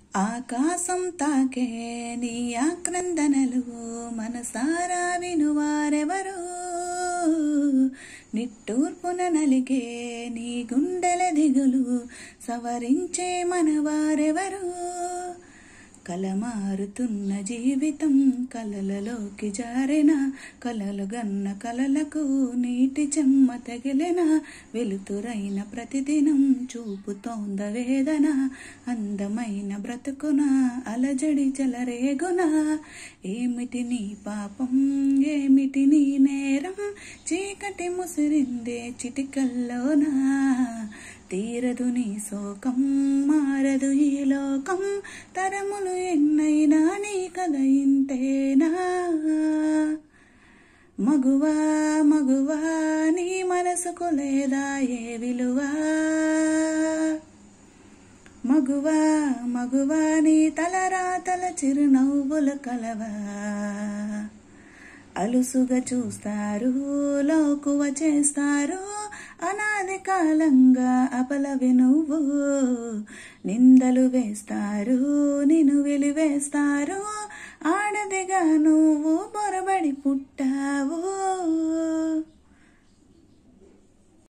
ఆకాశం తాకే నీ ఆక్రందనలు మనసారా వినువారెవరు? నిట్టూర్పున నలిగే నీ గుండెల దిగులు సవరించే మనవారెవరు? కలమారుతున్న జీవితం కలలలోకి జారెన, కలలు గన్న కలలకు నీటి చెమ్మ తగిలెన, వెలుతురైన ప్రతిదినం చూపుతోంద వేదన, అందమైన బ్రతుకున అలజడి చెలరేగున. ఏమిటి నీ పాపం, ఏమిటి నీ నేరం, చీకటి ముసిరిందే చిటికల్లోనా. తీరదు నీ శోకం, మారదు ఈ లోకం, తరములు ఎన్నైనా నీ కథ ఇంతేనా. మగువా మగువా నీ మనసుకు లేదా ఏ విలువ? మగువా మగువా నీ తలరాతల చిరునవ్వుల కలవా. అలుసుగా చూస్తారు, లోకువ చేస్తారు, అనాది కాలంగా అపలవి నువ్వు. నిందలు వేస్తారు, నిన్ను వెలివేస్తారు, ఆడదిగా నువ్వు పొరబడి పుట్టావు.